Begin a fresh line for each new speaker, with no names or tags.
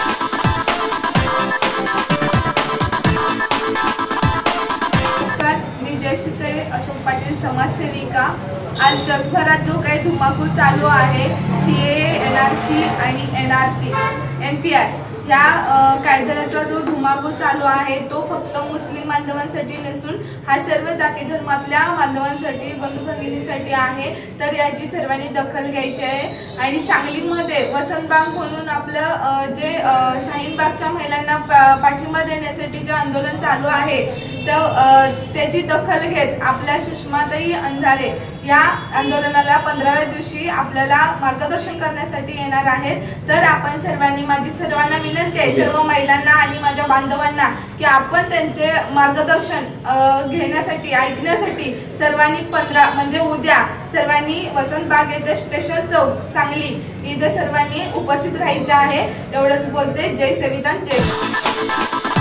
मी जयश्री अशोक पाटील समाजसेविका। आज जगभरात जो काही धुमाकूळ चालू आहे CAA, NRC आणि NPI ह्या कायद्याचा जो धुमाकूळ चालू आहे तो फक्त मुस्लिम बांधवांसाठी नसून हा सर्व जाती धर्मातल्या बांधवांसाठी, बंधू भगिनींसाठी आहे। तर याची सर्वांनी दखल घ्यायची आहे। आणि सांगलीमध्ये वसंतबाग म्हणून आपलं जे शाहीनबागच्या महिलांना पाठिंबा देण्यासाठी जे आंदोलन चालू आहे तर त्याची दखल घेत आपल्या सुषमाताई अंधारे या आंदोलनाला 15व्या दिवशी आपल्याला मार्गदर्शन करण्यासाठी येणार आहेत। तर आपण सर्वांनी, माझी सर्वांना विनंती आहे, सर्व महिलांना आणि माझ्या बांधवांना, की आपण त्यांचे मार्गदर्शन घेण्यासाठी, ऐकण्यासाठी सर्वांनी 15 म्हणजे उद्या सर्वांनी वसंतबाग येथे स्टेशन चौक सांगली इथे सर्वांनी उपस्थित राहायचं आहे। एवढंच बोलते। जय संविधान, जय